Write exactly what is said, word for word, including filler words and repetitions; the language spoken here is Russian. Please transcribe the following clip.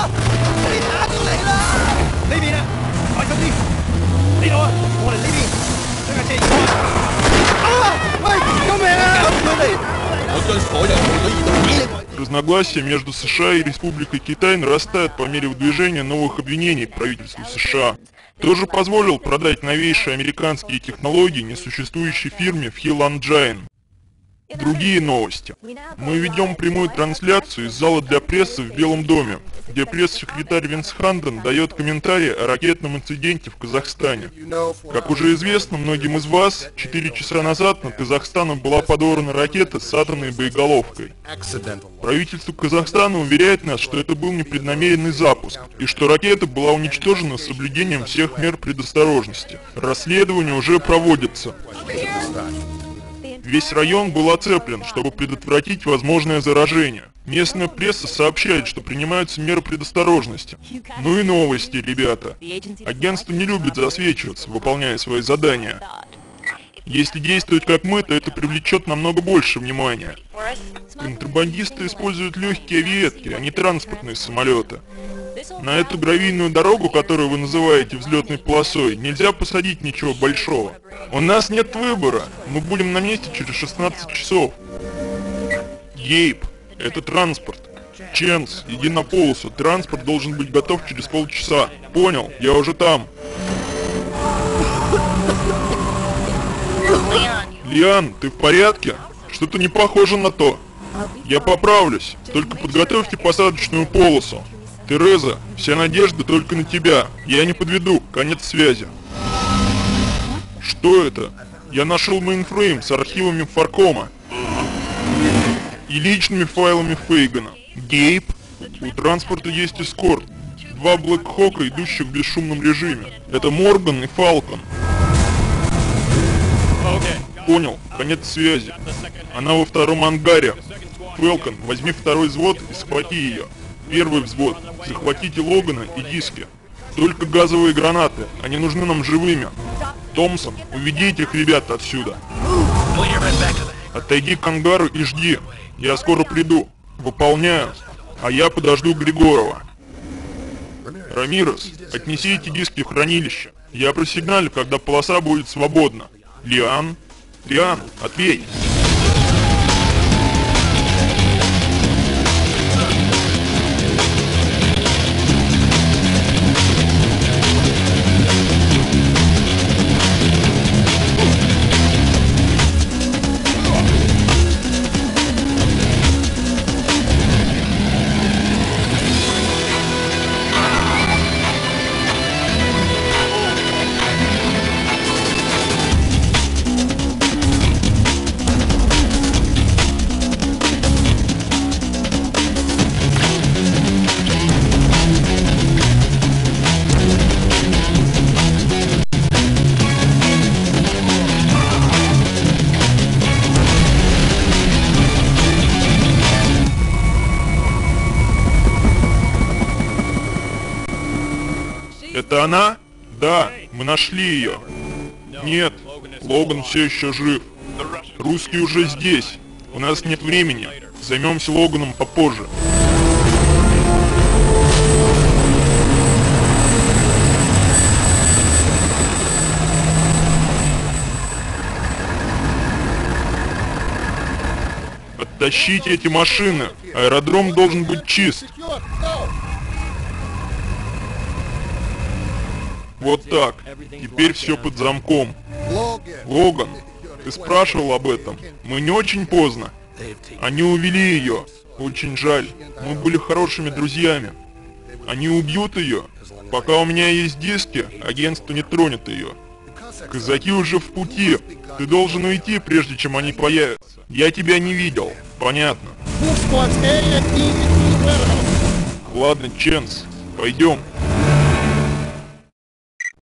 Разногласия между США и Республикой Китай нарастают по мере выдвижения новых обвинений правительству США. Кто же позволил продать новейшие американские технологии несуществующей фирме Филанджайн? Другие новости. Мы ведем прямую трансляцию из зала для прессы в Белом доме, где пресс-секретарь Винс Ханден дает комментарии о ракетном инциденте в Казахстане. Как уже известно многим из вас, четыре часа назад над Казахстаном была подорвана ракета с атомной боеголовкой. Правительство Казахстана уверяет нас, что это был непреднамеренный запуск, и что ракета была уничтожена с соблюдением всех мер предосторожности. Расследование уже проводится. Весь район был оцеплен, чтобы предотвратить возможное заражение. Местная пресса сообщает, что принимаются меры предосторожности. Ну и новости, ребята. Агентство не любит засвечиваться, выполняя свои задания. Если действовать как мы, то это привлечет намного больше внимания. Контрабандисты используют легкие ветки, а не транспортные самолеты. На эту гравийную дорогу, которую вы называете взлетной полосой, нельзя посадить ничего большого. У нас нет выбора. Мы будем на месте через шестнадцать часов. Ейп, это транспорт. Ченс, иди на полосу. Транспорт должен быть готов через полчаса. Понял, я уже там. Лиан, ты в порядке? Что-то не похоже на то. Я поправлюсь. Только подготовьте посадочную полосу. Тереза, вся надежда только на тебя. Я не подведу. Конец связи. Что это? Я нашел мейнфрейм с архивами Фаркома и личными файлами Фейгана. Гейб, у транспорта есть эскорт. Два Блэкхока, идущих в бесшумном режиме. Это Морган и Фалкон. Понял, конец связи. Она во втором ангаре. Фалкон, возьми второй взвод и схвати ее. Первый взвод, захватите Логана и диски. Только газовые гранаты, они нужны нам живыми. Томпсон, уведи этих ребят отсюда. Отойди к ангару и жди. Я скоро приду. Выполняю. А я подожду Григорова. Рамирес, отнеси эти диски в хранилище. Я просигналю, когда полоса будет свободна. Лиан? Лиан, ответь. Это она? Да, мы нашли ее. Нет, Логан все еще жив. Русский уже здесь. У нас нет времени. Займемся Логаном попозже. Оттащите эти машины. Аэродром должен быть чист. Вот так. Теперь все под замком. Логан, ты спрашивал об этом. Мы не очень поздно. Они увели ее. Очень жаль. Мы были хорошими друзьями. Они убьют ее. Пока у меня есть диски, агентство не тронет ее. Казаки уже в пути. Ты должен уйти, прежде чем они появятся. Я тебя не видел. Понятно. Ладно, Ченс, пойдем.